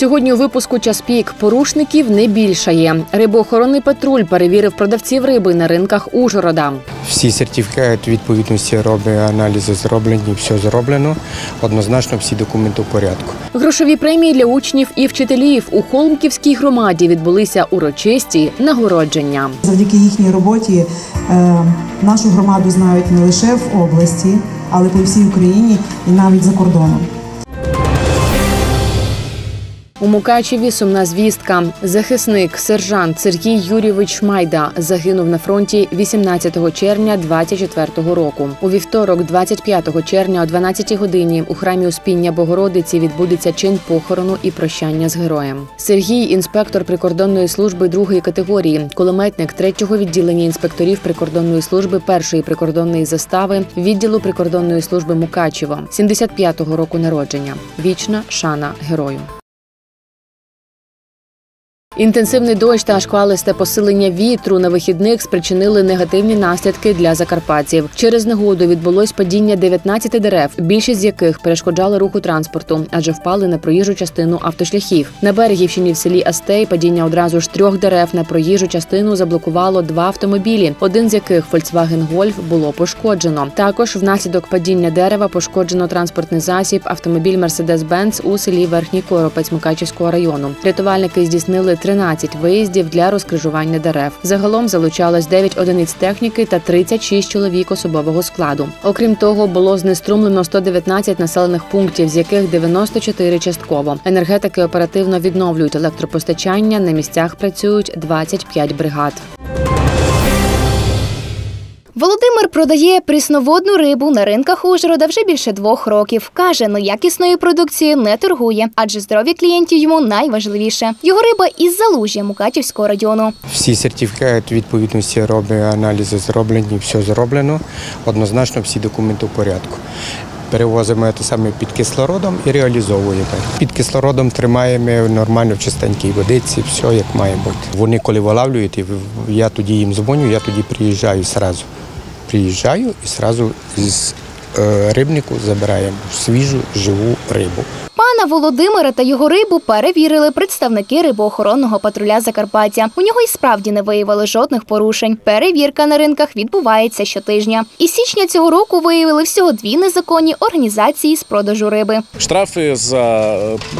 Сьогодні у випуску «Час пік» порушників не більшає. Рибоохоронний патруль перевірив продавців риби на ринках Ужгорода. Всі сертифікати відповідності робить, аналізи зроблені, все зроблено. Однозначно всі документи в порядку. Грошові премії для учнів і вчителів. У Холмківській громаді відбулися урочисті нагородження. Завдяки їхній роботі нашу громаду знають не лише в області, але по всій Україні і навіть за кордоном. У Мукачеві сумна звістка. Захисник, сержант Сергій Юрійович Майда загинув на фронті 18 червня 2024 року. У вівторок, 25 червня о 12 годині у храмі Успіння Богородиці відбудеться чин похорону і прощання з героєм. Сергій – інспектор прикордонної служби 2-ї категорії, кулеметник 3-го відділення інспекторів прикордонної служби 1-ї прикордонної застави відділу прикордонної служби Мукачево, 75-го року народження. Вічна шана герою. Інтенсивний дощ та шквалисте посилення вітру на вихідних спричинили негативні наслідки для закарпатців. Через негоду відбулось падіння 19 дерев, більшість з яких перешкоджали руху транспорту, адже впали на проїжджу частину автошляхів. На Берегівщині в селі Астей падіння одразу ж 3 дерев на проїжджу частину заблокувало 2 автомобілі, один з яких Volkswagen Golf було пошкоджено. Також внаслідок падіння дерева пошкоджено транспортний засіб автомобіль Mercedes-Benz у селі Верхній Коропець Мукачівського району. Рятувальники здійснили 13 виїздів для розкрижування дерев. Загалом залучалось 9 одиниць техніки та 36 чоловік особового складу. Окрім того, було знеструмлено 119 населених пунктів, з яких 94 частково. Енергетики оперативно відновлюють електропостачання, на місцях працюють 25 бригад. Володимир продає прісноводну рибу на ринках Ужгорода вже більше 2 років. Каже, якісної продукції не торгує, адже здоров'я клієнтів йому найважливіше. Його риба із Залужжя Мукачівського району. Всі сертифікати відповідності робить, аналізи зроблені, все зроблено. Однозначно всі документи в порядку. Перевозимо те саме під кислородом і реалізовуємо. Під кислородом тримаємо нормально в чистенькій водиці, все як має бути. Вони коли вилавлюють, я тоді їм дзвоню, я тоді приїжджаю зразу. Приїжджаю і зразу з рибнику забираємо свіжу, живу рибу. Пана Володимира та його рибу перевірили представники рибоохоронного патруля Закарпаття. У нього й справді не виявили жодних порушень. Перевірка на ринках відбувається щотижня. Із січня цього року виявили всього 2 незаконні організації з продажу риби. Штрафи за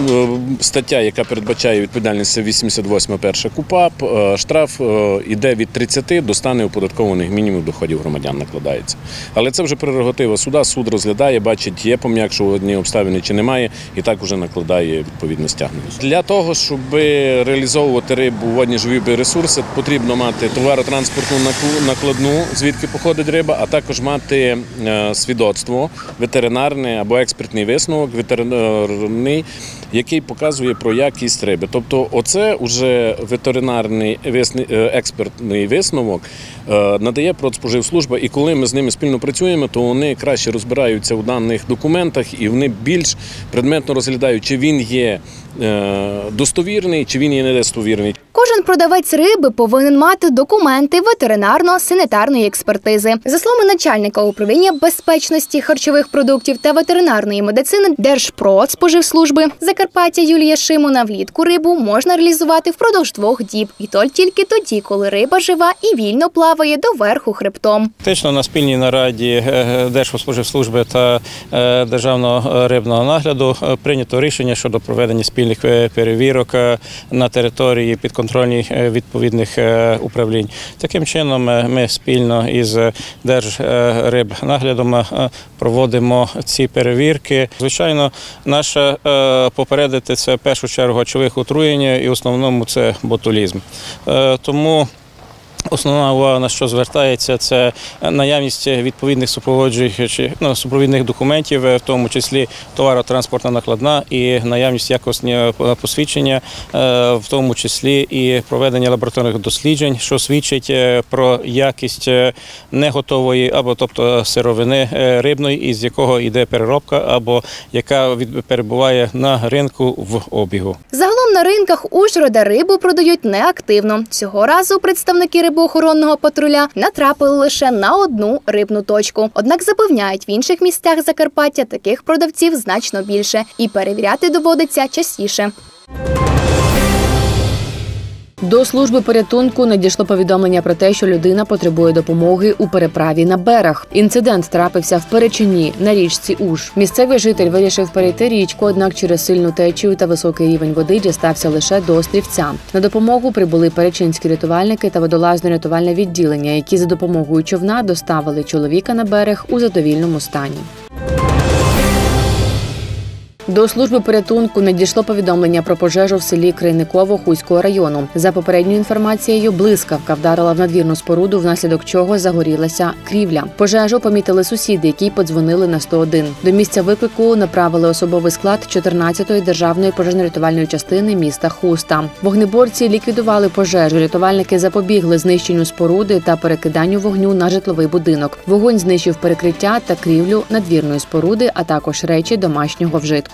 стаття, яка передбачає відповідальність, 88 перша КУпАП. Штраф йде від 30 до 100 неоподаткованих мінімумів доходів громадян накладається. Але це вже прерогатива суда. Суд розглядає, бачить, є пом'якшувані обставини чи немає, і так вже накладає відповідне стягнення. Для того, щоб реалізовувати рибу, водні живі ресурси, потрібно мати товаротранспортну накладну, звідки походить риба, а також мати свідоцтво ветеринарне або експертний висновок ветеринарний, який показує про якість риби. Тобто оце вже ветеринарний експертний висновок надає Продспоживслужба, і коли ми з ними спільно працюємо, то вони краще розбираються у даних документах і вони більш предметно розглядають, чи він є достовірний, чи він є недостовірний. Кожен продавець риби повинен мати документи ветеринарно-санітарної експертизи. За словами начальника управління безпечності харчових продуктів та ветеринарної медицини Держпродспоживслужби Закарпаття Юлія Шимона, влітку рибу можна реалізувати впродовж 2 діб. І то тільки тоді, коли риба жива і вільно плаває доверху хребтом. Фактично на спільній нараді Держпродспоживслужби та Державного рибного нагляду прийнято рішення щодо проведення спільних перевірок на території підконтрольних відповідних управлінь. Таким чином ми спільно із Держрибнаглядом проводимо ці перевірки. Звичайно, наше попередити – це в першу чергу харчових отруєнь і в основному це ботулізм. Тому основна увага, на що звертається, це наявність відповідних супровідних документів, в тому числі товаротранспортна накладна і наявність якісного посвідчення, в тому числі і проведення лабораторних досліджень, що свідчить про якість неготової або тобто сировини рибної, із якого йде переробка або яка перебуває на ринку в обігу. Загалом на ринках Ужгорода рибу продають неактивно. Цього разу представники рибоохоронного патруля натрапили лише на 1 рибну точку. Однак запевняють, в інших містах Закарпаття таких продавців значно більше і перевіряти доводиться частіше. До служби порятунку надійшло повідомлення про те, що людина потребує допомоги у переправі на берег. Інцидент трапився в Перечині на річці Уж. Місцевий житель вирішив перейти річку, однак через сильну течію та високий рівень води дістався лише до острівця. На допомогу прибули перечинські рятувальники та водолазно-рятувальне відділення, які за допомогою човна доставили чоловіка на берег у задовільному стані. До служби порятунку надійшло повідомлення про пожежу в селі Крайниково Хуського району. За попередньою інформацією, блискавка вдарила в надвірну споруду, внаслідок чого загорілася крівля. Пожежу помітили сусіди, які подзвонили на 101. До місця виклику направили особовий склад 14-ї державної пожежно-рятувальної частини міста Хуста. Вогнеборці ліквідували пожежу, рятувальники запобігли знищенню споруди та перекиданню вогню на житловий будинок. Вогонь знищив перекриття та крівлю надвірної споруди, а також речі домашнього вжитку.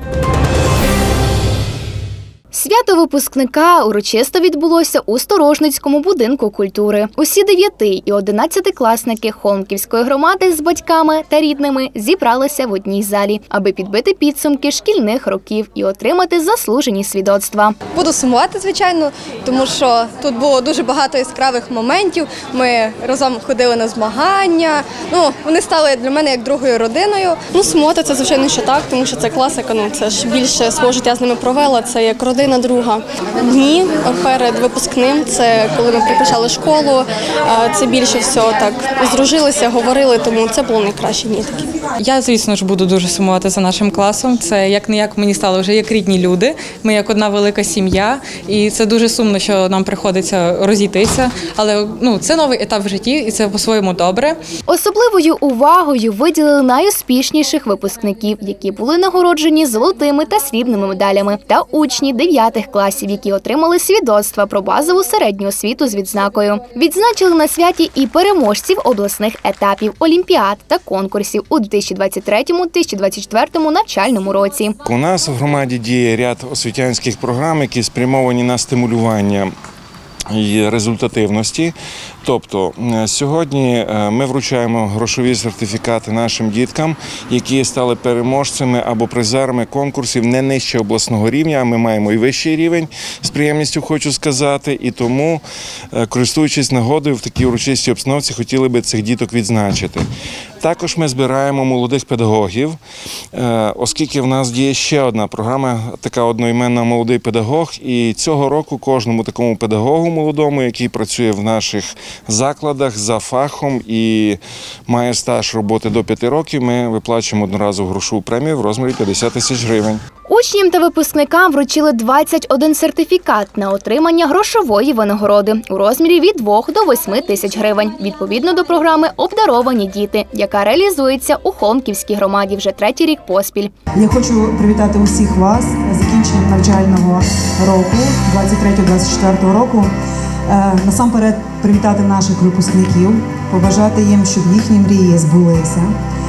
Свято випускника урочисто відбулося у Сторожницькому будинку культури. Усі 9 і 11-класники Холмківської громади з батьками та рідними зібралися в одній залі, аби підбити підсумки шкільних років і отримати заслужені свідоцтва. Буду сумувати, звичайно, тому що тут було дуже багато яскравих моментів. Ми разом ходили на змагання. Вони стали для мене як другою родиною. Сумувати це, звичайно, що так, тому що це класика. Це ж більше свого життя з ними провела, це як родина друга. Дні перед випускним, це коли ми прикрашали школу, це більше всього так здружилися, говорили, тому це було найкращі дні такі. Я, звісно ж, буду дуже сумувати за нашим класом. Це як-не-як мені стало вже як рідні люди. Ми як одна велика сім'я. І це дуже сумно, що нам приходиться розійтися. Але це новий етап в житті і це по-своєму добре. Особливою увагою виділили найуспішніших випускників, які були нагороджені золотими та срібними медалями, та учні 9 класів, які отримали свідоцтва про базову середню освіту з відзнакою. Відзначили на святі і переможців обласних етапів олімпіад та конкурсів у 2023-2024 навчальному році. У нас в громаді діє ряд освітянських програм, які спрямовані на стимулювання і результативності. Тобто сьогодні ми вручаємо грошові сертифікати нашим діткам, які стали переможцями або призерами конкурсів не нижче обласного рівня, а ми маємо і вищий рівень, з приємністю хочу сказати, і тому, користуючись нагодою, в такій урочистій обстановці хотіли би цих діток відзначити. Також ми збираємо молодих педагогів, оскільки в нас діє ще одна програма, така одноіменна «Молодий педагог», і цього року кожному такому педагогу молодому, який працює в наших закладах за фахом і має стаж роботи до 5 років, ми виплачуємо одноразову грошову премію в розмірі 50 тисяч гривень. Учням та випускникам вручили 21 сертифікат на отримання грошової винагороди у розмірі від 2 до 8 тисяч гривень, відповідно до програми «Обдаровані діти», яка реалізується у Холмківській громаді вже 3-й рік поспіль. Я хочу привітати усіх вас з закінченням навчального року, 23-24 року. Насамперед привітати наших випускників, побажати їм, щоб їхні мрії збулися,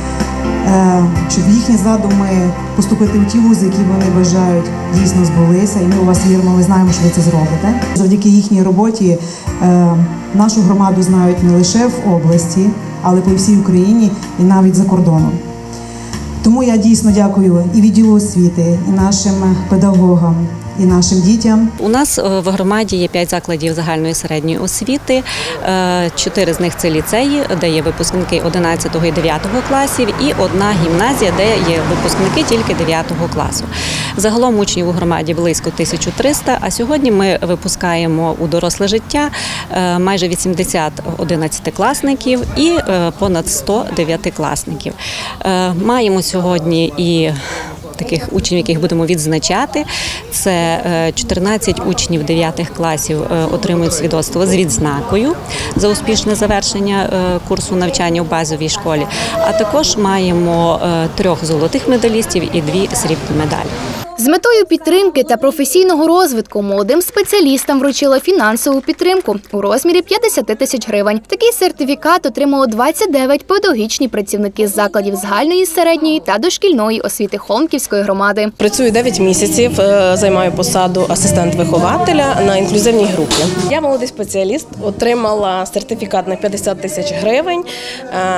щоб їхні задуми поступити у ті вузи, які вони бажають, дійсно збулися. І ми у вас віримо, ми знаємо, що ви це зробите. Завдяки їхній роботі нашу громаду знають не лише в області, але по всій Україні і навіть за кордоном. Тому я дійсно дякую і відділу освіти, і нашим педагогам, і нашим дітям. У нас в громаді є 5 закладів загальної середньої освіти. 4 з них – це ліцеї, де є випускники 11 і 9 класів, і одна гімназія, де є випускники тільки 9 класу. Загалом учнів у громаді близько 1300, а сьогодні ми випускаємо у доросле життя майже 80 11-класників і понад 100 9-класників. Маємо сьогодні і таких учнів, яких будемо відзначати. Це 14 учнів 9 класів отримують свідоцтво з відзнакою за успішне завершення курсу навчання в базовій школі. А також маємо 3 золотих медалістів і 2 срібні медалі. З метою підтримки та професійного розвитку молодим спеціалістам вручила фінансову підтримку у розмірі 50 тисяч гривень. Такий сертифікат отримало 29 педагогічні працівники з закладів загальної, середньої та дошкільної освіти Холмківської громади. Працюю 9 місяців, займаю посаду асистент-вихователя на інклюзивній групі. Я молодий спеціаліст, отримала сертифікат на 50 тисяч гривень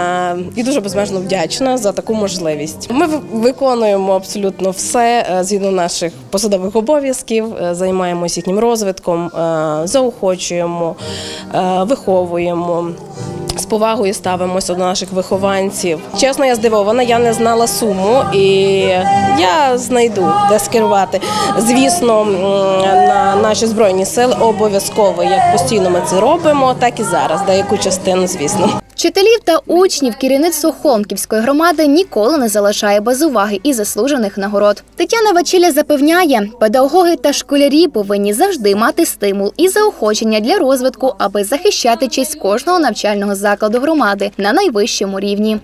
і дуже безмежно вдячна за таку можливість. Ми виконуємо абсолютно все згідно наших посадових обов'язків, займаємося їхнім розвитком, заохочуємо, виховуємо. З повагою ставимося до наших вихованців. Чесно, я здивована, я не знала суму і я знайду, де скерувати. Звісно, на наші Збройні сили обов'язково, як постійно ми це робимо, так і зараз, деяку частину, звісно. Вчителів та учнів керівництво Холмківської громади ніколи не залишає без уваги і заслужених нагород. Тетяна Вачиля запевняє, педагоги та школярі повинні завжди мати стимул і заохочення для розвитку, аби захищати честь кожного навчального закладу громади на найвищому рівні.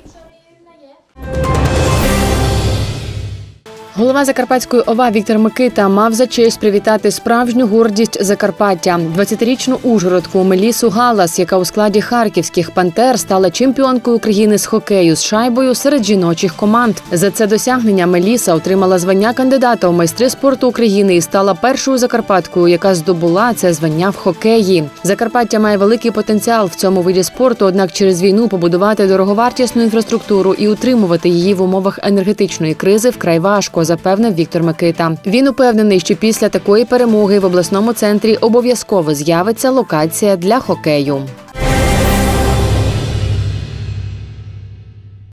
Голова Закарпатської ОВА Віктор Микита мав за честь привітати справжню гордість Закарпаття – 20-річну ужгородку Мелісу Галас, яка у складі харківських «Пантер» стала чемпіонкою України з хокею з шайбою серед жіночих команд. За це досягнення Меліса отримала звання кандидата у майстри спорту України і стала першою закарпаткою, яка здобула це звання в хокеї. Закарпаття має великий потенціал в цьому виді спорту, однак через війну побудувати дороговартісну інфраструктуру і утримувати її в умовах енергетичної кризи вкрай важко, запевнив Віктор Микита. Він упевнений, що після такої перемоги в обласному центрі обов'язково з'явиться локація для хокею.